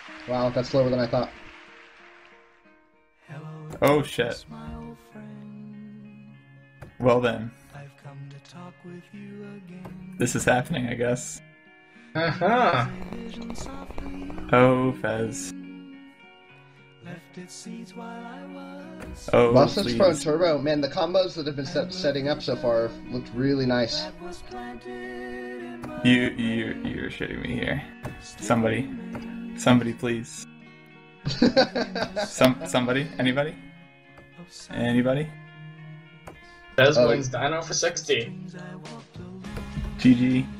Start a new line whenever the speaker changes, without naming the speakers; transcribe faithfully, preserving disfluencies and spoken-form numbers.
Wow, that's slower than I thought.
Oh shit. Well then. This is happening, I guess.
Uh-huh.
Oh, Fez. Oh,
Boston's Pro and
please.
Turbo, man, the combos that have been set, setting up so far have looked really nice.
You, you, you're shitting me here. Somebody. Somebody, please. Some, somebody? Anybody? Anybody?
Fez
Uh,
wins Dino for sixty.
G G.